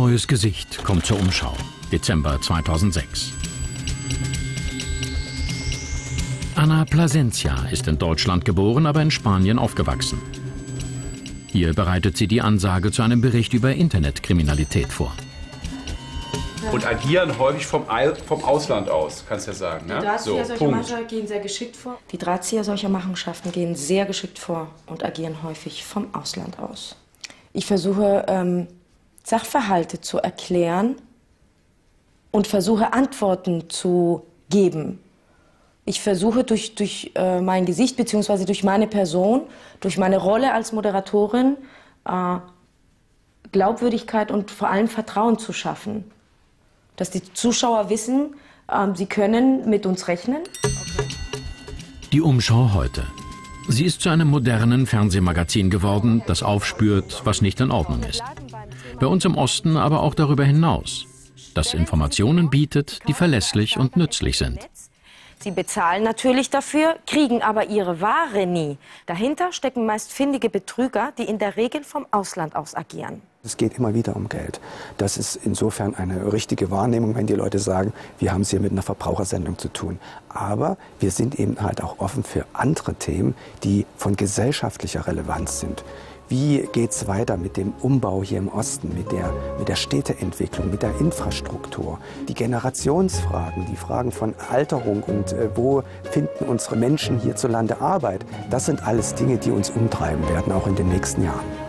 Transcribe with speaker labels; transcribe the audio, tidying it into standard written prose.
Speaker 1: neues Gesicht kommt zur Umschau. Dezember 2006. Ana Plasencia ist in Deutschland geboren, aber in Spanien aufgewachsen. Hier bereitet sie die Ansage zu einem Bericht über Internetkriminalität vor.
Speaker 2: Und agieren häufig vom Ausland aus, kannst du ja sagen. Ne?
Speaker 3: Die Drahtzieher solcher Machenschaften gehen sehr geschickt vor. Die Drahtzieher solcher Machenschaften gehen sehr geschickt vor und agieren häufig vom Ausland aus. Ich versuche, Sachverhalte zu erklären und versuche, Antworten zu geben. Ich versuche durch mein Gesicht bzw. durch meine Person, durch meine Rolle als Moderatorin Glaubwürdigkeit und vor allem Vertrauen zu schaffen. Dass die Zuschauer wissen, sie können mit uns rechnen.
Speaker 1: Die Umschau heute. Sie ist zu einem modernen Fernsehmagazin geworden, das aufspürt, was nicht in Ordnung ist. Bei uns im Osten, aber auch darüber hinaus. Das Informationen bietet, die verlässlich und nützlich sind.
Speaker 3: Sie bezahlen natürlich dafür, kriegen aber ihre Ware nie. Dahinter stecken meist findige Betrüger, die in der Regel vom Ausland aus agieren.
Speaker 4: Es geht immer wieder um Geld. Das ist insofern eine richtige Wahrnehmung, wenn die Leute sagen, wir haben es hier mit einer Verbrauchersendung zu tun. Aber wir sind eben halt auch offen für andere Themen, die von gesellschaftlicher Relevanz sind. Wie geht es weiter mit dem Umbau hier im Osten, mit der Städteentwicklung, mit der Infrastruktur? Die Generationsfragen, die Fragen von Alterung und wo finden unsere Menschen hierzulande Arbeit? Das sind alles Dinge, die uns umtreiben werden, auch in den nächsten Jahren.